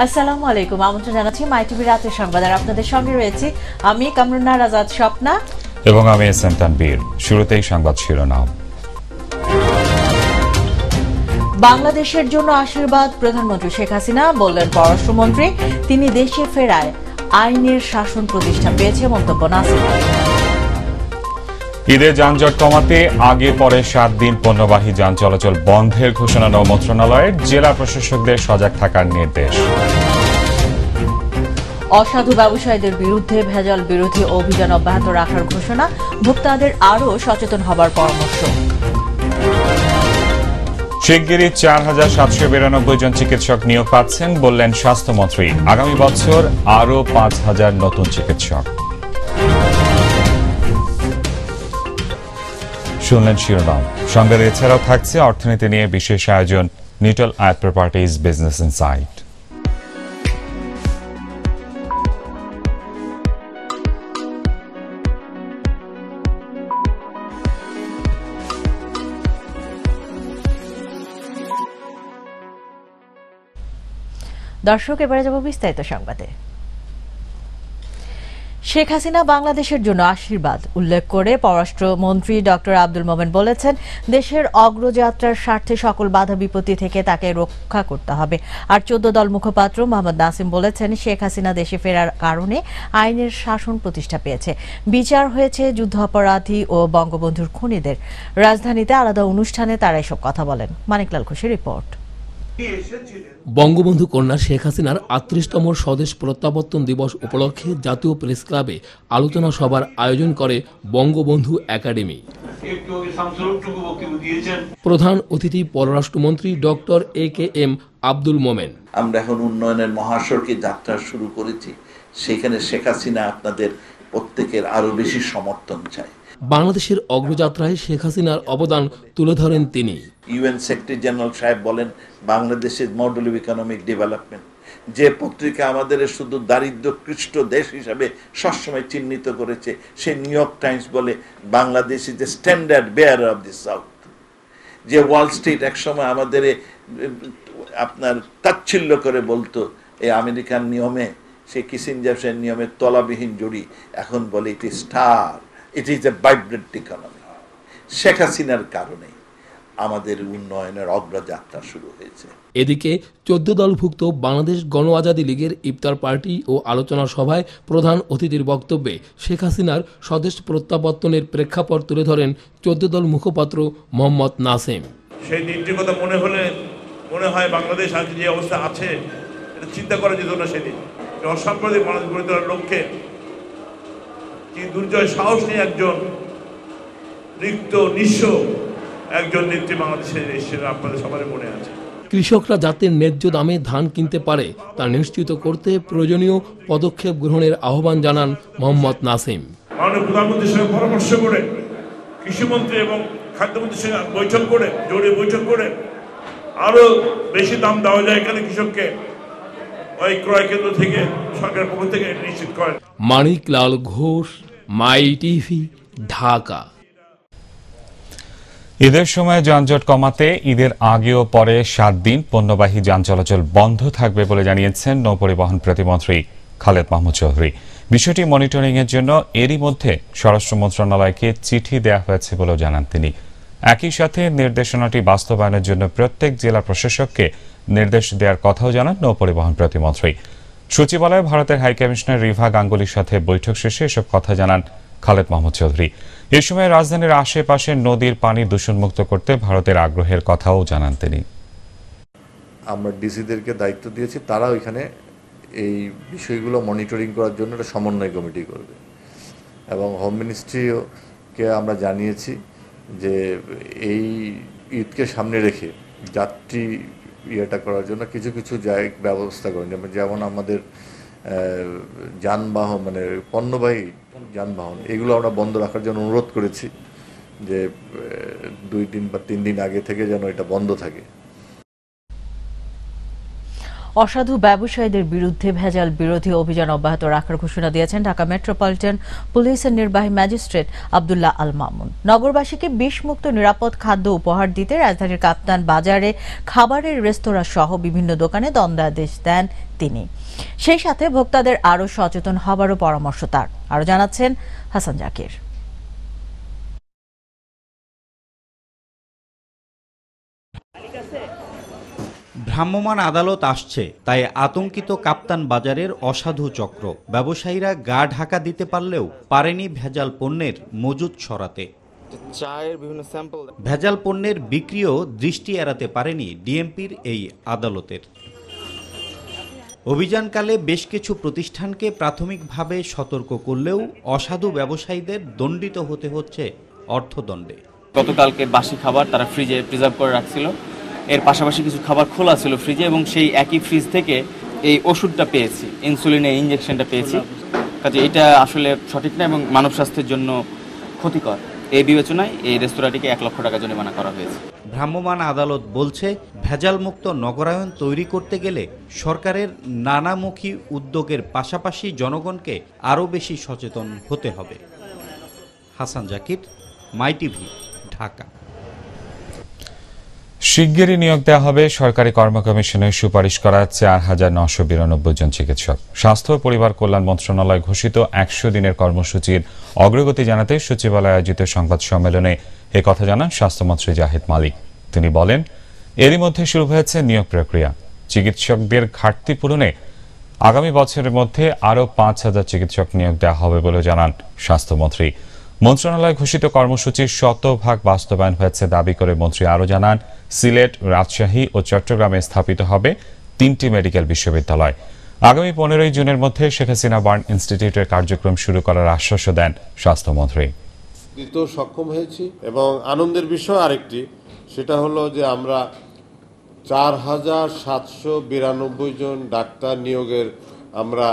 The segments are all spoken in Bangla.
আসসালামু আলাইকুম, আমন্ত্রণ জানাচ্ছি মাইটিভি রাতের সংবাদ। আর আপনাদের সঙ্গে রয়েছে আমি কামরুন্নার আজাদ স্বপ্না এবং আমি এসএম তানবীর। শুরুতেই সংবাদ শিরোনাম। বাংলাদেশের জন্য আশীর্বাদ, প্রধানমন্ত্রী শেখ হাসিনা বললেন পররাষ্ট্রমন্ত্রী। তিনি দেশে ফেরায় আইনের শাসন প্রতিষ্ঠা পেয়েছে মন্তব্য নাসিম। ঈদে যানজট কমাতে আগে পরে 7 দিন পণ্যবাহী যান চলাচল বন্ধের ঘোষণা নৌ মন্ত্রণালয়ের। জেলা প্রশাসকদের সজাগ থাকার নির্দেশ। অসাধু ব্যবসায়ীদের বিরুদ্ধে ভেজাল বিরোধী অভিযান অব্যাহত রাখার ঘোষণা, ভোক্তাদের আরও সচেতন হবার পরামর্শ। শিগগিরই 4792 জন চিকিৎসক নিয়োগ পাচ্ছেন বললেন স্বাস্থ্যমন্ত্রী। আগামী বছর আরও 5000 নতুন চিকিৎসক। শুনলেন শিরোনাম। সংবাদে এছাড়াও থাকছে অর্থনীতি নিয়ে বিশেষ আয়োজন নিটল আয়াত প্রপার্টিজ বিজনেস ইনসাইট। দর্শক, এবারে যাব বিস্তারিত সংবাদে। শেখ হাসিনা বাংলাদেশের জন্য আশীর্বাদ উল্লেখ করে পররাষ্ট্রমন্ত্রী ডক্টর আব্দুল মোমেন বলেছেন, দেশের অগ্রযাত্রার স্বার্থে সকল বাধা বিপত্তি থেকে তাকে রক্ষা করতে হবে। আর 14 দল মুখপাত্র মোহাম্মদ নাসিম বলেছেন, শেখ হাসিনা দেশে ফেরার কারণে আইনের শাসন প্রতিষ্ঠা পেয়েছে, বিচার হয়েছে যুদ্ধাপরাধী ও বঙ্গবন্ধুর খুনিদের। রাজধানীতে আলাদা অনুষ্ঠানে তারা এসব কথা বলেন। মানিকলাল ঘোষের রিপোর্ট। বঙ্গবন্ধু কন্যা শেখ হাসিনার 38তম স্বদেশ প্রত্যাবর্তন দিবস উপলক্ষে জাতীয় প্রেস ক্লাবে আলোচনা সভার আয়োজন করে বঙ্গবন্ধু একাডেমি। প্রধান অতিথি পররাষ্ট্রমন্ত্রী ডক্টর এ.কে.এম. আব্দুল মোমেন। আমরা এখন উন্নয়নের মহাসড়কে যাত্রা শুরু করেছি, সেখানে শেখ হাসিনা আপনাদের প্রত্যেকের আরো বেশি সমর্থন চাই। বাংলাদেশের অগ্রযাত্রায় শেখ হাসিনার অবদান তুলে ধরেন তিনি। ইউএন সেক্রেটারি জেনারেল সাহেব বলেন, বাংলাদেশের মডেল অফ ইকোনমিক ডেভেলপমেন্ট, যে পত্রিকা আমাদের শুধু দারিদ্র্যকৃষ্ট দেশ হিসাবে সবসময় চিহ্নিত করেছে, সে নিউ ইয়র্ক টাইমস বলে Bangladesh is the standard bearer of the south. যে ওয়াল স্ট্রিট একসময় আমাদের আপনার তাচ্ছিল্য করে বলতো এই আমেরিকান নিয়মে, সে কিসিঞ্জারের নিয়মে তলাবিহীন জড়ি, এখন বলে it is star, it is a vibrant economy. Sheikh হাসিনার কারণে আমাদের উন্নয়নের অগ্রযাত্রা শুরু হয়েছে। এদিকে 14 দলভুক্ত বাংলাদেশ গণ আজাদী লীগের ইফতার পার্টি ও আলোচনা সভায় প্রধান অতিথির বক্তব্যে শেখ হাসিনার স্বদেশ প্রত্যাবর্তনের প্রেক্ষাপট তুলে ধরেন 14 দল মুখপাত্র মোহাম্মদ নাসিম। সেই দিনটির কথা মনে হয় বাংলাদেশ আজ যে অবস্থা আছে এটা চিন্তা করা যেত না। সেদিন অসাম্প্রদায়িক মানুষ গড়ে তোলার লক্ষ্যে কি দুর্জয় সাহস নিয়ে একজন রিক্ত নিঃস্ব একজন নেত্রী বাংলাদেশে এসেছিলেন, আপনাদের সবারই মনে আছে। কৃষকরা যাতে ন্যায্য দামে ধান কিনতে পারে তা নিশ্চিত করতে প্রয়োজনীয় পদক্ষেপ গ্রহণের আহ্বান জানান মোহাম্মদ নাসিম। মাননীয় প্রধানমন্ত্রীর সঙ্গে পরামর্শ করে কৃষিমন্ত্রী এবং খাদ্যমন্ত্রীর সঙ্গে জরুরি বৈঠক করে আরো বেশি দাম দেওয়া যায় এখানে কৃষককে ওই ক্রয় কেন্দ্র থেকে সরকারের পক্ষ থেকে নিশ্চিত করেন। মানিকলাল ঘোষ, মাইটিভি, ঢাকা। ঈদের সময় যানজট কমাতে ঈদের আগে ও পরে 7 দিন পণ্যবাহী যান চলাচল বন্ধ থাকবে বলে জানিয়েছেন নৌপরিবহন প্রতিমন্ত্রী খালেদ মাহমুদ চৌধুরী। বিষয়টি মনিটরিং এর জন্য এরই মধ্যে স্বরাষ্ট্র মন্ত্রণালয়কে চিঠি দেওয়া হয়েছে বলেও জানান তিনি। একই সাথে নির্দেশনাটি বাস্তবায়নের জন্য প্রত্যেক জেলা প্রশাসককে নির্দেশ দেওয়ার কথাও জানান নৌপরিবহন প্রতিমন্ত্রী। সচিবালয়ে ভারতের হাইকমিশনার রিভা গাঙ্গুলির সাথে বৈঠক শেষে এসব কথা জানান খালেদ মাহমুদ চৌধুরী। এ সময় রাজধানীর আশেপাশে নদীর পানি দূষণমুক্ত করতে ভারতের আগ্রহের কথাও জানান তিনি। আমরা ডিসিদেরকে দায়িত্ব দিয়েছি, তারা ওইখানে এই বিষয়গুলো মনিটরিং করার জন্য একটা সমন্বয় কমিটি করবে এবং হোম মিনিস্ট্রিকে আমরা জানিয়েছি যে এই ঈদকে সামনে রেখে যাত্রী ইয়েটা করার জন্য কিছু কিছু ব্যবস্থা করেন, যেমন আমাদের যানবাহন মানে পণ্যবাহী যানবাহন এগুলো আমরা বন্ধ রাখার জন্য অনুরোধ করেছি, যে 2 দিন বা 3 দিন আগে থেকে যেন এটা বন্ধ থাকে। অসাধু ব্যবসায়ীদের বিরুদ্ধে ভেজাল বিরোধী অভিযান অব্যাহত রাখার ঘোষণা দিয়েছেন ঢাকা মেট্রোপলিটন পুলিশের নির্বাহী ম্যাজিস্ট্রেট আব্দুল্লাহ আল মামুন। নগরবাসীকে বিষমুক্ত নিরাপদ খাদ্য উপহার দিতে রাজধানীর কাপ্তান বাজারে খাবারের রেস্তোরাঁ সহ বিভিন্ন দোকানে দণ্ডাদেশ দেন তিনি। সেই সাথে ভোক্তাদের আরও সচেতন হবারও পরামর্শ তার। আরও জানাচ্ছেন হাসান জাকির। ভ্রাম্যমাণ আদালত আসছে, তাই আতঙ্কিত কাপ্তান বাজারের অসাধু চক্র। ব্যবসায়ীরা গা ঢাকা দিতে পারলেও পারেনি ভেজাল পণ্যের মজুত সরাতে। ভেজাল পণ্যের বিক্রিও দৃষ্টি এড়াতে পারেনি ডিএমপির এই আদালতের। অভিযানকালে বেশ কিছু প্রতিষ্ঠানকে প্রাথমিকভাবে সতর্ক করলেও অসাধু ব্যবসায়ীদের দণ্ডিত হতে হচ্ছে অর্থদণ্ডে। গতকালকে বাসি খাবার তারা ফ্রিজে প্রিজার্ভ করে রাখছিল, এর পাশাপাশি কিছু খাবার খোলা ছিল ফ্রিজে, এবং সেই একই ফ্রিজ থেকে এই ওষুধটা পেয়েছি, ইনসুলিনের ইঞ্জেকশনটা পেয়েছি। কাজে এটা আসলে সঠিক না এবং মানব স্বাস্থ্যের জন্য ক্ষতিকর। এই বিবেচনায় এই রেস্তোরাঁটিকে 1 লক্ষ টাকা জরিমানা করা হয়েছে। ভ্রাম্যমাণ আদালত বলছে, ভেজালমুক্ত নগরায়ন তৈরি করতে গেলে সরকারের নানামুখী উদ্যোগের পাশাপাশি জনগণকে আরও বেশি সচেতন হতে হবে। হাসান জাকির, মাইটিভি, ঢাকা। শিগগিরই নিয়োগ দেওয়া হবে সরকারি কর্ম কমিশনের সুপারিশ করা 4,992 জন চিকিৎসক। স্বাস্থ্য ও পরিবার কল্যাণ মন্ত্রণালয় ঘোষিত 100 দিনের কর্মসূচির অগ্রগতি জানাতে সচিবালয়ে আয়োজিত সংবাদ সম্মেলনে একথা জানান স্বাস্থ্যমন্ত্রী জাহিদ মালিক। তিনি বলেন, এরই মধ্যে শুরু হয়েছে নিয়োগ প্রক্রিয়া। চিকিৎসকদের ঘাটতি পূরণে আগামী বছরের মধ্যে আরও 5,000 চিকিৎসক নিয়োগ দেওয়া হবে বলে জানান স্বাস্থ্যমন্ত্রী। মন্ত্রণালয় ঘোষিত কর্মসূচির 100% বাস্তবায়ন হয়েছে দাবি করে মন্ত্রী আরও জানান, সিলেট, রাজশাহী ও চট্টগ্রামে স্থাপিত হবে 3টি মেডিকেল বিশ্ববিদ্যালয়। আগামী 15 জুনের মধ্যে শেখ হাসিনা বার্ন ইনস্টিটিউটের কার্যক্রম শুরু করার আশ্বাসও দেন স্বাস্থ্যমন্ত্রী। দিতে সক্ষম হয়েছি এবং আনন্দের বিষয় আরেকটি, সেটা হলো যে আমরা 4,792 জন ডাক্তার নিয়োগের আমরা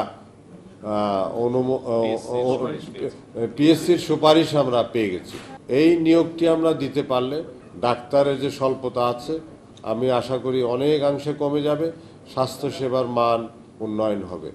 পিএসসির সুপারিশ আমরা পেয়ে গেছি। এই নিয়োগটি আমরা দিতে পারলে ডাক্তারের যে স্বল্পতা আছে আমি আশা করি অনেকাংশে কমে যাবে, স্বাস্থ্যসেবার মান উন্নয়ন হবে।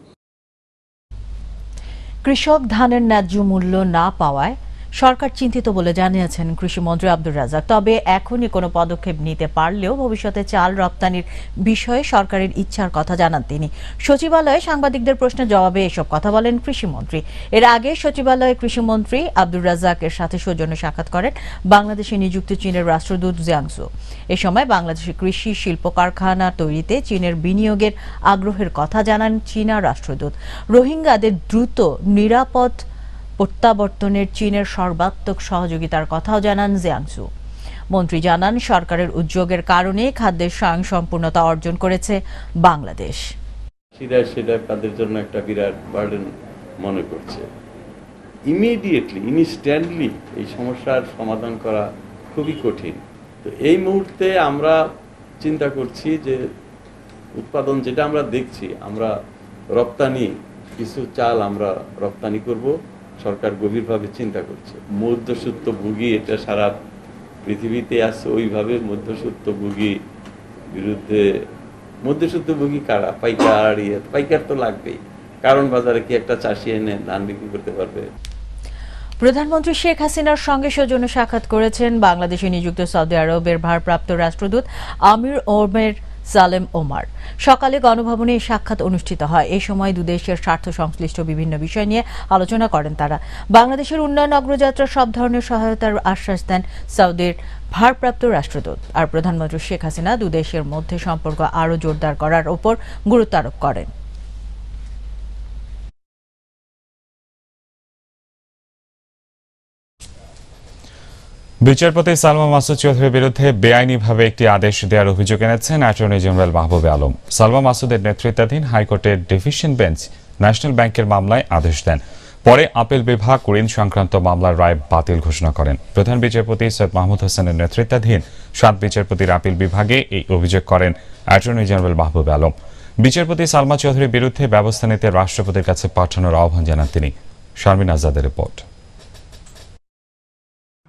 কৃষক ধানের ন্যায্য মূল্য না পাওয়ায় সরকার চিন্তিত বলে জানিয়েছেন কৃষিমন্ত্রী আব্দুর রাজ্জাক। তবে এখনই কোনো পদক্ষেপ নিতে পারলেও ভবিষ্যতে চাল রপ্তানির বিষয়ে সরকারের ইচ্ছার কথা জানান তিনি। সচিবালয়ে সাংবাদিকদের প্রশ্নের জবাবে এসব কথা বলেন কৃষিমন্ত্রী। এর আগে সচিবালয়ে কৃষিমন্ত্রী আব্দুর রাজ্জাকের সাথে সৌজন্য সাক্ষাৎ করেন বাংলাদেশে নিযুক্ত চীনের রাষ্ট্রদূত জিয়াংসু। এ সময় বাংলাদেশের কৃষি শিল্প কারখানা তৈরিতে চীনের বিনিয়োগের আগ্রহের কথা জানান চীনা রাষ্ট্রদূত। রোহিঙ্গাদের দ্রুত নিরাপদ প্রত্যাবর্তনের চীনের সর্বাত্মক সহযোগিতার কথাও জানান জিয়াংসু। মন্ত্রী জানান, সরকারের উদ্যোগের কারণে খাদ্যের স্বয়ংসম্পূর্ণতা অর্জন করেছে বাংলাদেশ। সেটা তাদের জন্য একটা বিরাট বার্ডেন মনে করছে। ইনস্ট্যান্টলি এই সমস্যার সমাধান করা খুবই কঠিন। তো এই মুহূর্তে আমরা চিন্তা করছি যে উৎপাদন যেটা আমরা দেখছি, আমরা রপ্তানি কিছু চাল আমরা রপ্তানি করব। সরকার গভীরভাবে চিন্তা করছে। মধ্যস্বত্বভোগী এটা সারা পৃথিবীতে আছে, ওইভাবে মধ্যস্বত্বভোগী বিরুদ্ধে মধ্যস্বত্বভোগী কারা? পাইকার তো লাগবেই, কারণ বাজারে কি একটা চাষি এনে ধান বিক্রি করতে পারবে? প্রধানমন্ত্রী শেখ হাসিনার সঙ্গে সৌজন্য সাক্ষাৎ করেছেন বাংলাদেশে নিযুক্ত সৌদি আরবের ভারপ্রাপ্ত রাষ্ট্রদূত আমির ওমের সালেম ওমার। সকালে গণভবনে এই সাক্ষাৎ অনুষ্ঠিত হয়। এই সময় দুদেশের স্বার্থ সংশ্লিষ্ট বিভিন্ন বিষয় নিয়ে আলোচনা করেন তারা। বাংলাদেশের উন্নয়ন অগ্রযাত্রা সব ধরনের সহায়তার আশ্বাস দেন সৌদির ভারপ্রাপ্ত রাষ্ট্রদূত। আর প্রধানমন্ত্রী শেখ হাসিনা দুদেশের মধ্যে সম্পর্ক আরও জোরদার করার উপর গুরুত্ব আরোপ করেন। বিচারপতি সালমা মাসুদ চৌধুরীর বিরুদ্ধে বেআইনিভাবে একটি আদেশ দেওয়ার অভিযোগ এনেছেন অ্যাটর্নি জেনারেল মাহবুবে আলম। সালমা মাসুদের নেতৃত্বাধীন হাইকোর্টের ডিভিশন বেঞ্চ ন্যাশনাল ব্যাংকের মামলায় আদেশ দেন। পরে আপিল বিভাগ ঋণ সংক্রান্ত মামলার রায় বাতিল ঘোষণা করেন। প্রধান বিচারপতি সৈয়দ মাহমুদ হোসেনের নেতৃত্বাধীন 7 বিচারপতির আপিল বিভাগে এই অভিযোগ করেন অ্যাটর্নি জেনারেল মাহবুবে আলম। বিচারপতি সালমা চৌধুরীর বিরুদ্ধে ব্যবস্থা নিতে রাষ্ট্রপতির কাছে পাঠানোর আহ্বান জানান তিনি। শারমিন আজাদের রিপোর্ট।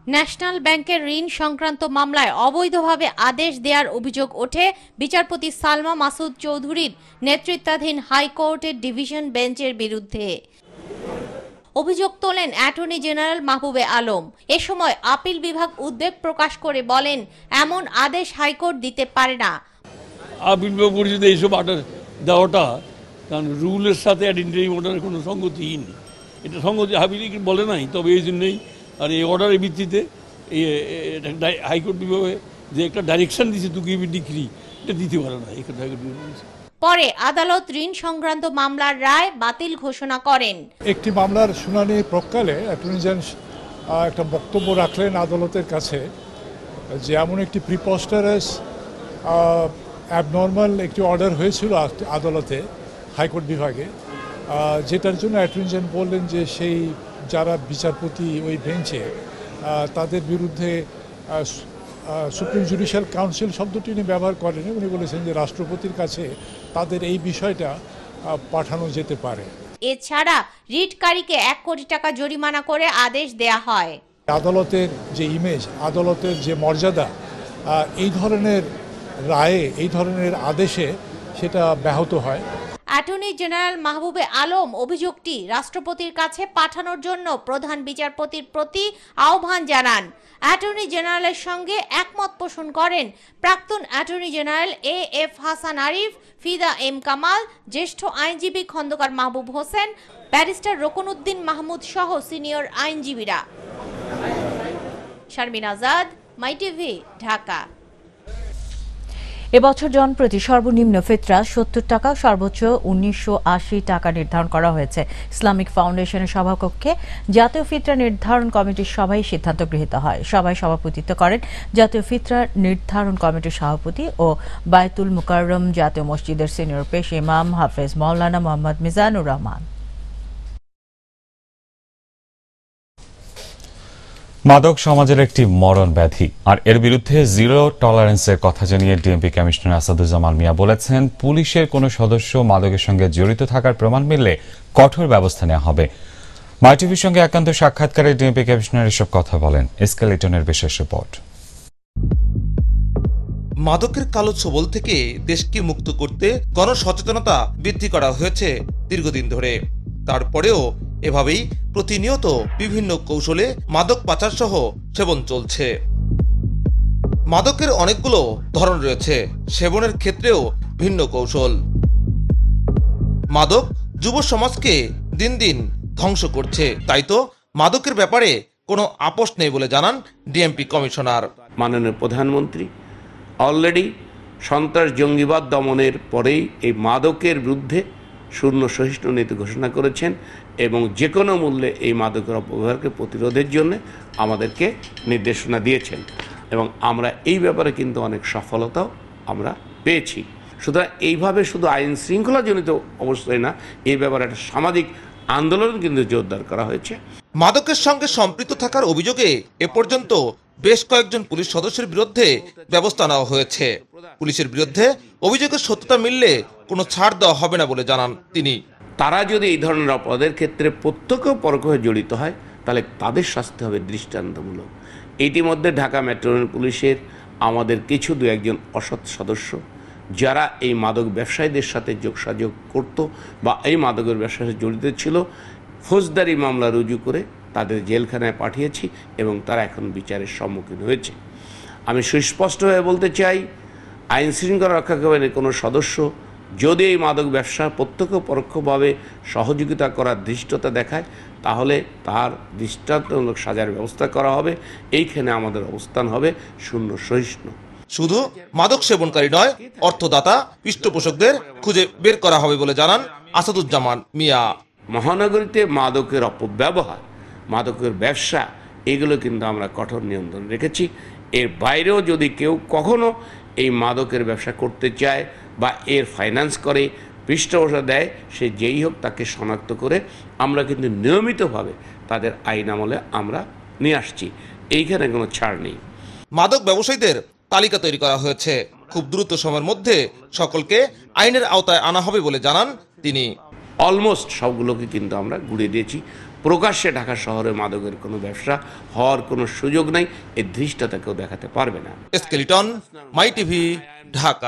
ন্যাশনাল ব্যাংকের ঋণ সংক্রান্ত মামলায় অবৈধভাবে আদেশ দেওয়ার অভিযোগ ওঠে বিচারপতি সালমা মাসুদ চৌধুরীর নেতৃত্বাধীন হাইকোর্টের ডিভিশন বেঞ্চের বিরুদ্ধে। অভিযোগ তোলেন অ্যাটর্নি জেনারেল মাহবুবে আলম। এ সময় আপিল বিভাগ উদ্বেগ প্রকাশ করে বলেন, এমন আদেশ হাইকোর্ট দিতে পারে না। আপিল বিভাগ পরিষদে এইসব অর্ডার দেওয়াটা কারণ রুলের সাথে অ্যাডমিনিস্ট্রেটিভ অর্ডারের কোনো সঙ্গতিই নেই, এটা সঙ্গতি হাবিলি বলে নাই। তবে এই জন্যই আর এই অর্ডারের ভিত্তিতে হাইকোর্ট বিভাগে যে একটা ডাইরেকশন দিচ্ছে টু গিভ ডিক্রি, এটা দিতে পারে না হাইকোর্ট বিভাগ। পরে আদালত ঋণ সংক্রান্ত মামলার রায় বাতিল ঘোষণা করেন। একটি মামলার শুনানি প্রকালে অ্যাটর্নি জেনারেল একটা বক্তব্য রাখলেন আদালতের কাছে যে এমন একটি প্রিপস্টারাস অ্যাবনর্মাল একটি অর্ডার হয়েছিল আদালতে হাইকোর্ট বিভাগে, যেটার জন্য অ্যাটর্নি জেনারেল বললেন যে সেই যারা বিচারপতি ওই বেঞ্চে তাদের বিরুদ্ধে সুপ্রিম জুডিশিয়াল কাউন্সিল শব্দটি উনি ব্যবহার করেন। উনি বলেছেন যে রাষ্ট্রপতির কাছে তাদের এই বিষয়টা পাঠানো যেতে পারে। এছাড়া রিটকারীকে 1 কোটি টাকা জরিমানা করে আদেশ দেয়া হয়। আদালতের যে ইমেজ, আদালতের যে মর্যাদা, এই ধরনের রায়ে, এই ধরনের আদেশে সেটা ব্যাহত হয়। অ্যাটর্নি জেনারেল মাহবুবে আলম অভিযোগটি রাষ্ট্রপতির কাছে পাঠানোর জন্য প্রধান বিচারপতির প্রতি আহ্বান জানান। অ্যাটর্নি জেনারেলের সঙ্গে একমত পোষণ করেন প্রাক্তন attorney general A F. Hasan Arif, Fida M Kamal, জ্যেষ্ঠ আইনজীবী খন্দকার মাহবুব হোসেন, ব্যারিস্টার রোকনউদ্দিন মাহমুদ সহ সিনিয়র আইনজীবীরা। শারমিন আজাদ, মাইটিভি, ঢাকা। এবছর জনপ্রতি সর্বনিম্ন ফিতরা 70 টাকা, সর্বোচ্চ 1980 টাকা নির্ধারণ করা হয়েছে। ইসলামিক ফাউন্ডেশনের সভাকক্ষে জাতীয় ফিতরা নির্ধারণ কমিটির সভায় সিদ্ধান্ত গৃহীত হয়। সভায় সভাপতিত্ব করেন জাতীয় ফিতরা নির্ধারণ কমিটির সভাপতি ও বায়তুল মুকাররম জাতীয় মসজিদের সিনিয়র পেশ ইমাম হাফেজ মাওলানা মোহাম্মদ মিজানুর রহমান। মাদক সমাজের একটি মরণ ব্যাধি, আর এর বিরুদ্ধে জিরো টলারেন্সের কথা জানিয়ে ডিএমপি কমিশনার আসাদুজ্জামান মিয়া বলেছেন, পুলিশের কোনো সদস্য মাদকের সঙ্গে জড়িত থাকার প্রমাণ মিললে কঠোর ব্যবস্থা নেওয়া হবে। মাইটিভির সঙ্গে একান্ত সাক্ষাৎকারে ডিএমপি কমিশনার এসব কথা বলেন। এসকেলেটনের বিশেষ রিপোর্ট। মাদকের কালো ছোবল থেকে দেশকে মুক্ত করতে গণসচেতনতা বৃদ্ধি করা হয়েছে দীর্ঘদিন ধরে। তারপরেও এভাবেই প্রতিনিয়ত বিভিন্ন কৌশলে মাদক পাচার সহ সেবন চলছে। মাদকের অনেকগুলো ধরন রয়েছে, সেবনের ক্ষেত্রেও ভিন্ন কৌশল। মাদক যুব সমাজকে দিন দিন ধ্বংস করছে, তাই তো মাদকের ব্যাপারে কোনো আপোষ নেই বলে জানান ডিএমপি কমিশনার। মাননীয় প্রধানমন্ত্রী অলরেডি সন্ত্রাস জঙ্গিবাদ দমনের পরেই এই মাদকের বিরুদ্ধে শূন্য সহিষ্ণু নীতি ঘোষণা করেছেন এবং যে কোনো মূল্যে এই মাদকের অপব্যবহারকে প্রতিরোধের জন্য আমাদেরকে নির্দেশনা দিয়েছেন এবং আমরা এই ব্যাপারে কিন্তু অনেক সফলতাও আমরা পেয়েছি। সুতরাং এইভাবে শুধু আইন শৃঙ্খলাজনিত অবস্থায় না, এই ব্যাপারে একটা সামাজিক আন্দোলন কিন্তু জোরদার করা হয়েছে। মাদকের সঙ্গে সম্পৃক্ত থাকার অভিযোগে এ পর্যন্ত বেশ কয়েকজন পুলিশ সদস্যের বিরুদ্ধে ব্যবস্থা নেওয়া হয়েছে। পুলিশের বিরুদ্ধে অভিযোগের সত্যতা মিললে কোনো ছাড় দেওয়া হবে না বলে জানান তিনি। তারা যদি এই ধরনের অপরাধের ক্ষেত্রে প্রত্যক্ষ পরোক্ষ হয়ে জড়িত হয় তাহলে তাদের শাস্তি হবে দৃষ্টান্তমূলক। ইতিমধ্যে ঢাকা মেট্রো পুলিশের আমাদের কিছু দু একজন অসৎ সদস্য যারা এই মাদক ব্যবসায়ীদের সাথে যোগসাযোগ করত বা এই মাদকের ব্যবসার সাথে জড়িত ছিল, ফৌজদারি মামলা রুজু করে তাদের জেলখানায় পাঠিয়েছি এবং তারা এখন বিচারের সম্মুখীন হয়েছে। আমি সুস্পষ্ট হয়ে বলতে চাই, আইন শৃঙ্খলা রক্ষাকারী কোনো সদস্য যদি এই মাদক ব্যবসা প্রত্যক্ষ পরোক্ষভাবে সহযোগিতা করার ধৃষ্টতা দেখায় তাহলে তার দৃষ্টান্তমূলক সাজার ব্যবস্থা করা হবে। এইখানে আমাদের অবস্থান হবে শূন্য সহিষ্ণু। শুধু মাদক সেবনকারী নয়, অর্থদাতা, পৃষ্ঠপোষকদের খুঁজে বের করা হবে বলে জানান আসাদুজ্জামান মিয়া। মহানগরীতে মাদকের অপব্যবহার, মাদকের ব্যবসা, এগুলো কিন্তু আমরা কঠোর নিয়ন্ত্রণ রেখেছি। এর বাইরেও যদি কেউ কখনো এই মাদকের ব্যবসা করতে চায় বা এর ফাইন্যান্স করে, পৃষ্ঠপোষকতা দেয়, সে যেই হোক তাকে শনাক্ত করে আমরা কিন্তু নিয়মিতভাবে তাদের আইন আমলে আমরা নিয়ে আসছি। এইখানে কোনো ছাড় নেই। মাদক ব্যবসায়ীদের তালিকা তৈরি করা হয়েছে, খুব দ্রুত সময়ের মধ্যে সকলকে আইনের আওতায় আনা হবে বলে জানান তিনি। অলমোস্ট সবগুলোকে কিন্তু আমরা ঘুরিয়ে দিয়েছি। প্রকাশ্যে ঢাকা শহরে মাদকের কোনো ব্যবসা হওয়ার কোনো সুযোগ নাই, এই ধৃষ্টতা কেউ দেখাতে পারবে না। Skeleton, MyTV, Dhaka.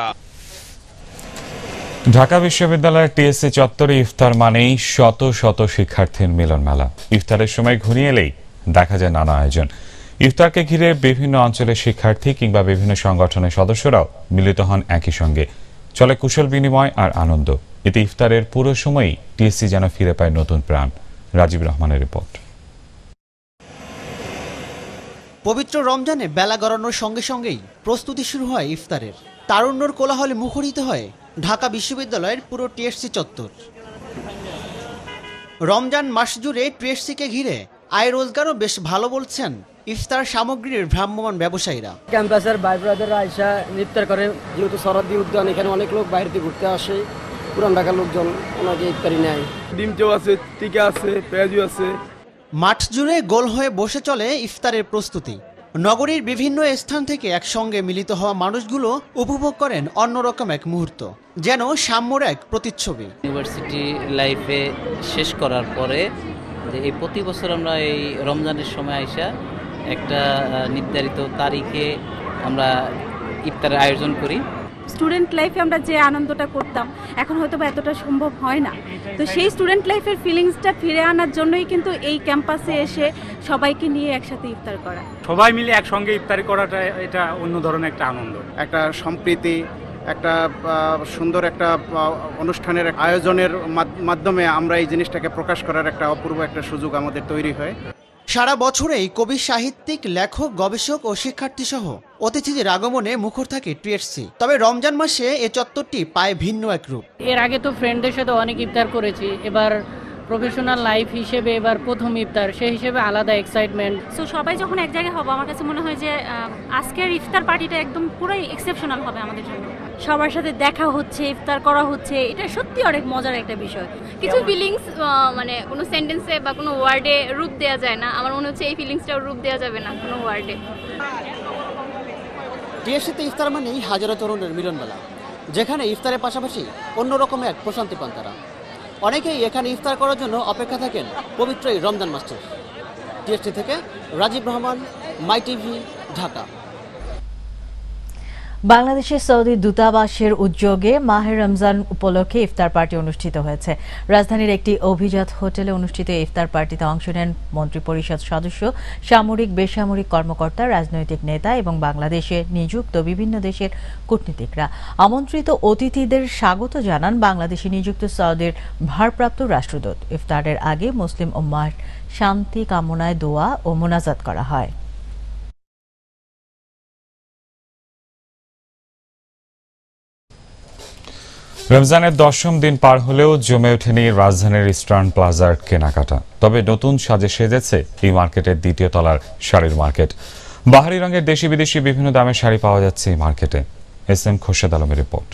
ঢাকা বিশ্ববিদ্যালয়ের টিএসসি চত্বরে ইফতার মানেই শত শত শিক্ষার্থীর মিলন মেলা। ইফতারের সময় ঘনিয়ে এলেই দেখা যায় নানা আয়োজন। ইফতারকে ঘিরে বিভিন্ন অঞ্চলের শিক্ষার্থী কিংবা বিভিন্ন সংগঠনের সদস্যরাও মিলিত হন একই সঙ্গে। চলে কুশল বিনিময় আর আনন্দ। এতে ইফতারের পুরো সময়ই টিএসসি যেন ফিরে পায় নতুন প্রাণ। রাজীব রহমানের রিপোর্ট। পবিত্র রমজানে বেলা গড়ানোর সঙ্গে সঙ্গেই প্রস্তুতি শুরু হয় ইফতারের। তারুণ্যর কোলাহলে মুখরিত হয় ঢাকা বিশ্ববিদ্যালয়ের পুরো টিএসসি চত্বর। রমজান মাস জুড়ে টিএসসিকে ঘিরে আয় রোজগারও বেশ ভালো বলছেন ইফতার সামগ্রীর ভ্রাম্যমাণ ব্যবসায়ীরা। ক্যাম্পাসের ভাই ব্রাদাররা আইসা ইফতার করে, যেহেতু সরাদি উদ্যান, এখানে অনেক লোক বাইরে থেকে ঘুরতে আসে, পুরান ঢাকার লোকজন ওনাকে ইফতারি নেয়। ডিম চৌ আছে, টিকা আছে, পেঁয়াজু আছে। মাঠ জুড়ে গোল হয়ে বসে চলে ইফতারের প্রস্তুতি। নগরীর বিভিন্ন স্থান থেকে একসঙ্গে মিলিত হওয়া মানুষগুলো উপভোগ করেন অন্যরকম এক মুহূর্ত, যেন সাম্যর এক প্রতিচ্ছবি। ইউনিভার্সিটি লাইফে শেষ করার পরে যে এই প্রতি বছর আমরা এই রমজানের সময় আইসা একটা নির্ধারিত তারিখে আমরা ইফতারের আয়োজন করি। স্টুডেন্ট লাইফে আমরা যে আনন্দটা করতাম এখন হয়তো বা এতটা সম্ভব হয় না, তো সেই স্টুডেন্ট লাইফের ফিলিংসটা ফিরে আনার জন্যই কিন্তু এই ক্যাম্পাসে এসে সবাইকে নিয়ে একসাথে ইফতার করা, সবাই মিলে একসঙ্গে ইফতারি করাটা এটা অন্য ধরনের একটা আনন্দ, একটা সম্প্রীতি, একটা সুন্দর একটা অনুষ্ঠানের আয়োজনের মাধ্যমে আমরা এই জিনিসটাকে প্রকাশ করার একটা অপূর্ব একটা সুযোগ আমাদের তৈরি হয়। সারা বছরেই কবি, সাহিত্যিক, লেখক, গবেষক ও শিক্ষার্থী সহ অতিথিদের আগমনে মুখর থাকে টিএসসি। তবে রমজান মাসে এই চত্বরটি পায় ভিন্ন এক রূপ। এর আগে তো ফ্রেন্ডদের সাথে অনেক ইফতার করেছি, এবার প্রফেশনাল লাইফ হিসেবে এবার প্রথম ইফতার, সেই হিসেবে আলাদা এক্সাইটমেন্ট। সো সবাই যখন এক জায়গায় হবো, আমার কাছে মনে হয় যে আজকের ইফতার পার্টিটা একদম পুরোই এক্সেপশনাল হবে আমাদের জন্য। সবার সাথে দেখা হচ্ছে, ইফতার করা হচ্ছে, এটা সত্যি অনেক মজার একটা বিষয়। কিছু ফিলিংস মানে কোনো সেন্টেন্সে বা কোনো ওয়ার্ডে রূপ দেওয়া যায় না, আমার মনে হচ্ছে এই ফিলিংসটাও রূপ দেওয়া যাবে না কোনো ওয়ার্ডে। টিএসসিতে ইফতার মানেই হাজারো তরুণের মিলনমেলা, যেখানে ইফতারের পাশাপাশি অন্যরকম এক প্রশান্তি পান তারা। অনেকেই এখানে ইফতার করার জন্য অপেক্ষা থাকেন পবিত্র এই রমজান মাসে। টিএসসি থেকে রাজীব রহমান, মাইটিভি, ঢাকা। বাংলাদেশের সৌদি দূতাবাসের উদ্যোগে মাহে রমজান উপলক্ষে ইফতার পার্টি অনুষ্ঠিত হয়েছে। রাজধানীর একটি অভিজাত হোটেলে অনুষ্ঠিত ইফতার পার্টিতে অংশ নেন মন্ত্রিপরিষদ সদস্য, সামরিক, বেসামরিক কর্মকর্তা, রাজনৈতিক নেতা এবং বাংলাদেশে নিযুক্ত বিভিন্ন দেশের কূটনীতিকরা। আমন্ত্রিত অতিথিদের স্বাগত জানান বাংলাদেশে নিযুক্ত সৌদির ভারপ্রাপ্ত রাষ্ট্রদূত। ইফতারের আগে মুসলিম উম্মাহর শান্তি কামনায় দোয়া ও মোনাজাত করা হয়। রমজানের 10ম দিন পার হলেও জমে ওঠেনি রাজধানীর ইস্টার্ন প্লাজার কেনাকাটা। তবে নতুন সাজে সেজেছে এই মার্কেটের দ্বিতীয় তলার শাড়ির মার্কেট। বাহারি রঙের দেশি বিদেশি বিভিন্ন দামের শাড়ি পাওয়া যাচ্ছে এই মার্কেটে। এসএম খোরশেদ আলমের রিপোর্ট।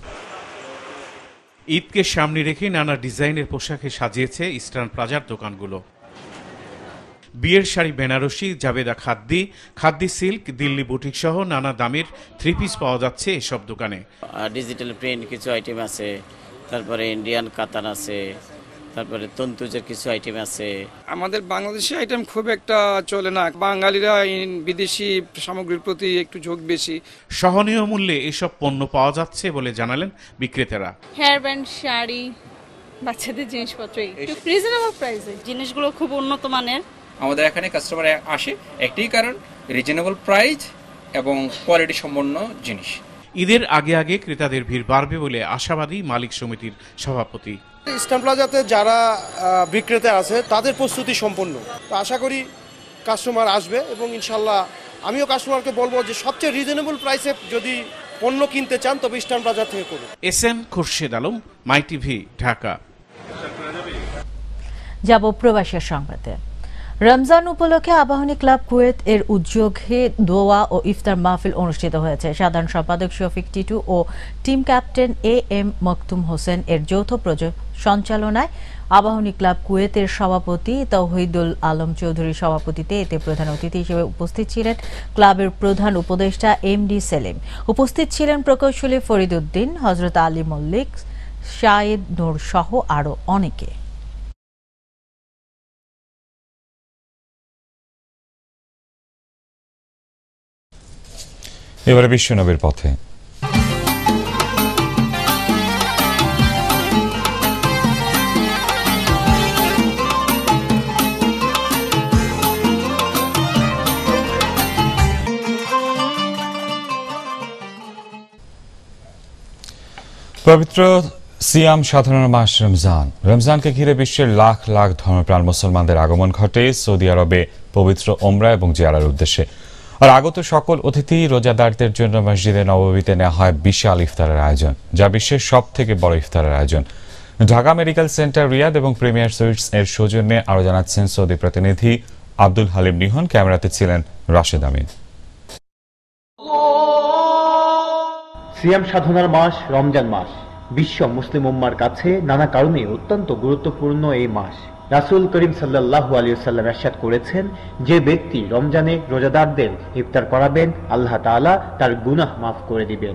ঈদকে সামনে রেখে নানা ডিজাইনের পোশাকে সাজিয়েছে ইস্টার্ন প্লাজার দোকানগুলো। বিয়ের শাড়ি বেনারসি, জাবেদা খাদ্দি সিল্ক, দিল্লি বুটিক সহ নানা দামের 3 পিস পাওয়া যাচ্ছে এসব দোকানে। ডিজিটাল প্রিন্ট কিছু আইটেম আছে, তারপরে ইন্ডিয়ান কাতান আছে, তারপরে তন্তুজের কিছু আইটেম আছে। আমাদের বাংলাদেশি আইটেম খুব একটা চলে না, বাঙালিরা বিদেশি সামগ্রীর প্রতি একটু ঝোঁক বেশি। সহনীয় মূল্যে এসব পণ্য পাওয়া যাচ্ছে বলে জানালেন বিক্রেতারা। হেয়ার ব্যান্ড, শাড়ি, বাচ্চাদের জিনিসপত্র রিজনেবল প্রাইসে, জিনিসগুলো খুব উন্নত মানের। আমাদের এখানে কাস্টমার আসে একটাই কারণ, রিজনেবল প্রাইস এবং কোয়ালিটি সম্পন্ন জিনিস। ঈদের আগে ক্রেতাদের ভিড় বাড়বে বলে আশাবাদী মালিক সমিতির সভাপতি। ইস্টার্ন প্লাজাতে যারা বিক্রেতা আছে তাদের প্রস্তুতি সম্পন্ন, তো আশা করি কাস্টমার আসবে এবং ইনশাল্লাহ আমিও কাস্টমারকে বলবো যে সবচেয়ে রিজনেবল প্রাইসে যদি পণ্য কিনতে চান তবে ইস্টার্ন প্লাজা থেকে করুন। S M Khorshed Alam, My TV, Dhaka. যাব প্রবাসী সংবাদে। রমজান উপলক্ষে আবাহনী ক্লাব কুয়েত এর উদ্যোগে দোয়া ও ইফতার মাহফিল অনুষ্ঠিত হয়েছে। সাধারণ সম্পাদক শফিক টিটু ও team captain M Maktum Hossain এর যৌথ সঞ্চালনায় আবাহনী ক্লাব কুয়েতের সভাপতি তৌহিদুল আলম চৌধুরীর সভাপতিতে এতে প্রধান অতিথি হিসেবে উপস্থিত ছিলেন ক্লাবের প্রধান উপদেষ্টা MD সেলিম। উপস্থিত ছিলেন প্রকৌশলী ফরিদ উদ্দিন, হযরত আলী মল্লিক, শাহিদ নূর সহ আরো অনেকে। এবারে বিশ্বনবীর পথে। পবিত্র সিয়াম সাধনার মাস রমজান। রমজানকে ঘিরে বিশ্বের লাখ লাখ ধর্মপ্রাণ মুসলমানদের আগমন ঘটে সৌদি আরবে পবিত্র ওমরা এবং জিয়ারার উদ্দেশ্যে। আর আগত সকল অতিথি রোজাদারদের জন্য মসজিদে নববীতে নেওয়া হয় বিশাল ইফতারের আয়োজন, যা বিশ্বের সব থেকে বড় ইফতারের আয়োজন। ঢাকা মেডিকেল সেন্টার রিয়াদ এবং প্রিমিয়ার সুইটস এর সৌজন্যে আরো জানাচ্ছেন সৌদি প্রতিনিধি আব্দুল হালিম নিহন। ক্যামেরাতে ছিলেন রাশেদ আমিন। সিয়াম সাধনার মাস রমজান মাস বিশ্ব মুসলিম উম্মার কাছে নানা কারণে অত্যন্ত গুরুত্বপূর্ণ এই মাস। রাসূল করিম সাল্লাল্লাহু আলাইহি ওয়াসাল্লাম ইরশাদ করেছেন, যে ব্যক্তি রমজানে রোজাদারদের ইফতার করাবেন আল্লাহ তাআলা তার গুনাহ মাফ করে দিবেন।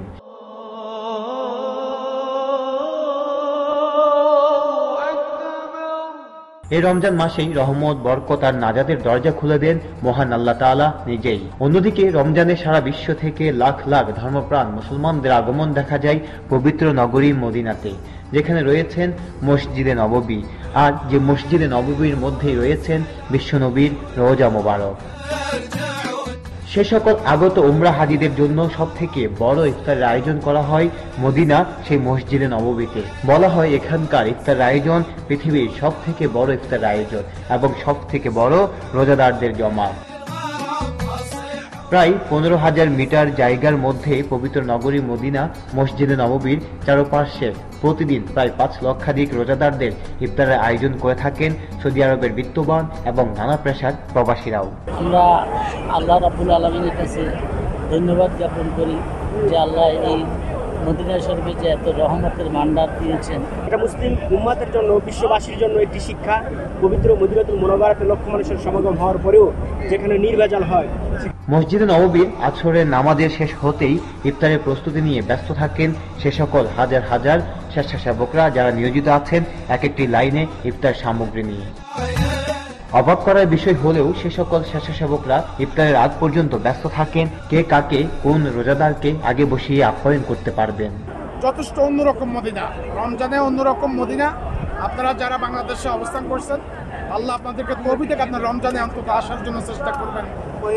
এই রমজান মাসেই রহমত, বরকত আর নাজাতের দরজা খুলে দেন মহান আল্লাহ তাআলা নিজেই। অন্যদিকে রমজানে সারা বিশ্ব থেকে লাখ লাখ ধর্মপ্রাণ মুসলমানদের আগমন দেখা যায় পবিত্র নগরী মদিনাতে, যেখানে রয়েছেন মসজিদে নববী, আর যে মসজিদে নববীর মধ্যেই রয়েছেন বিশ্বনবীর রওজা মোবারক। সে সকল আগত উমরা হাজিদের জন্য সব থেকে বড় ইফতারের আয়োজন করা হয় মদিনা সেই মসজিদে নববীতে। বলা হয় এখানকার ইফতারের আয়োজন পৃথিবীর সব থেকে বড় ইফতারের আয়োজন এবং সব থেকে বড় রোজাদারদের জমা। প্রায় 15,000 মিটার জায়গার মধ্যে পবিত্র নগরী মদিনা মসজিদে নববীর চারপাশে প্রতিদিন প্রায় 5 লক্ষাধিক রোজাদারদের ইফতারের আয়োজন করে থাকেন সৌদি আরবের বিত্তবান এবং নানা পেশার প্রবাসীরাও। আমরা আল্লাহ রাব্বুল আলামিনের কাছে ধন্যবাদ জ্ঞাপন করি যে আল্লাহ এই মদিনা শরীফে যে এত রহমতের ভান্ডার দিয়েছেন। এটা মুসলিম উম্মাতের জন্য, বিশ্ববাসীর জন্য একটি শিক্ষা। পবিত্র মদিনাতুল মুনাওয়ারাতে লক্ষ মানুষের সমাগম হওয়ার পরেও যেখানে নির্ভেজাল হয়। মসজিদে নববীর আসরের নামাজের শেষ হতেই ইফতারের প্রস্তুতি নিয়ে ব্যস্ত থাকেন সে সকল হাজার হাজার স্বেচ্ছাসেবকরা যারা নিয়োজিত আছেন এক একটি লাইনে ইফতার সামগ্রী নিয়ে। অবাক করার বিষয় হলেও সে সকল স্বেচ্ছাসেবকরা ইফতারের আগ পর্যন্ত ব্যস্ত থাকেন কে কাকে কোন রোজাদারকে আগে বসিয়ে আপ্যায়ন করতে পারবেন। যথেষ্ট অন্যরকম মদিনা, রমজানে অন্যরকম মদিনা। আপনারা যারা বাংলাদেশে অবস্থান করছেন, আল্লাহ আপনাদেরকে তৌফিক দেন, আপনার রমজানে অন্তত আসার জন্য চেষ্টা করবেন।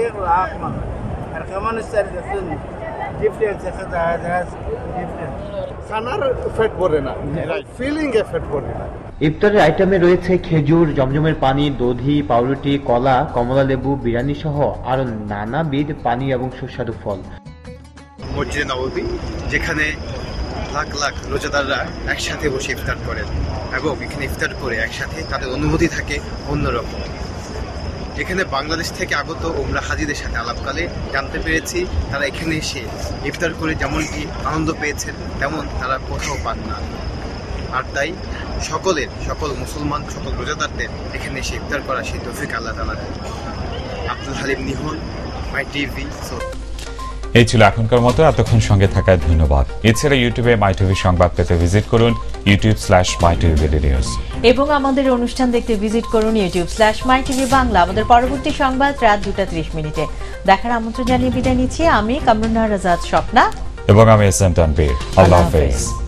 ইফতারের আইটেমে রয়েছে খেজুর, জমজমের পানি, দধি, পাউরুটি, কলা, কমলা লেবু, বিরিয়ানি সহ আরো নানাবিধ পানি এবং সুস্বাদু ফল। মসজিদে নববী, যেখানে লাখ লাখ রোজাদাররা একসাথে বসে ইফতার করেন এবং এখানে ইফতার করে একসাথে তাদের অনুভূতি থাকে অন্যরকম। এখানে বাংলাদেশ থেকে আগত উমরা হাজিদের সাথে আলাপকালে জানতে পেরেছি তারা এখানে এসে ইফতার করে যেমনটি আনন্দ পেয়েছেন তেমন তারা কোথাও পান না। আর তাই সকল মুসলমান, সকল রোজাদারদের এখানে এসে ইফতার করা সেই তৌফিক আল্লাহ তাআলা দেন। Abdul Halim Nihon, MYTV। এই ছিল এখনকার মতো। এতক্ষণ সঙ্গে থাকায় ধন্যবাদ। এছাড়া ইউটিউবে MyTV সংবাদ পেতে ভিজিট করুন youtube/mytvbd নিউজ এবং আমাদের অনুষ্ঠান দেখতে ভিজিট করুন youtube/mytv বাংলা। আমাদের পরবর্তী সংবাদ রাত 2:30 মিনিটে দেখার আমন্ত্রণ জানিয়ে বিদায় নিচ্ছি। আমি কামরুন্নাহার আজাদ স্বপ্না এবং আমি এস এম তানভীর। আল্লাহ হাফেজ।